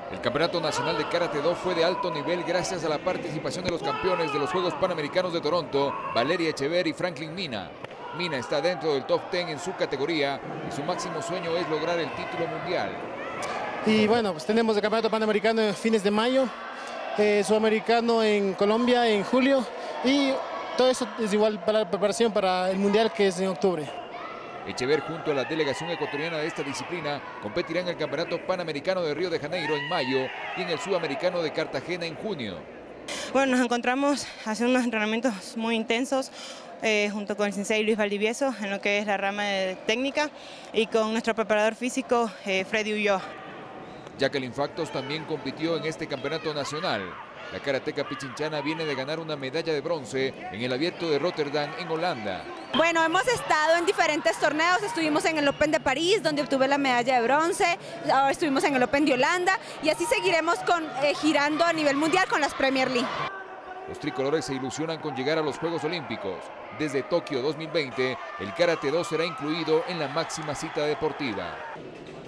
El Campeonato Nacional de Karate Do fue de alto nivel gracias a la participación de los campeones de los Juegos Panamericanos de Toronto, Valeria Echever y Franklin Mina. Mina está dentro del top 10 en su categoría y su máximo sueño es lograr el título mundial. Y bueno, pues tenemos el Campeonato Panamericano en fines de mayo, Sudamericano en Colombia en julio y todo eso es igual para la preparación para el mundial que es en octubre. Echever junto a la delegación ecuatoriana de esta disciplina competirá en el Campeonato Panamericano de Río de Janeiro en mayo y en el Sudamericano de Cartagena en junio. Bueno, nos encontramos haciendo unos entrenamientos muy intensos junto con el sensei Luis Valdivieso en lo que es la rama de técnica y con nuestro preparador físico Freddy Ulloa. Jacqueline Factos también compitió en este campeonato nacional. La karateca pichinchana viene de ganar una medalla de bronce en el Abierto de Rotterdam en Holanda. Bueno, hemos estado en diferentes torneos, estuvimos en el Open de París, donde obtuve la medalla de bronce, ahora estuvimos en el Open de Holanda y así seguiremos girando a nivel mundial con las Premier League. Los tricolores se ilusionan con llegar a los Juegos Olímpicos. Desde Tokio 2020, el Karate Do será incluido en la máxima cita deportiva.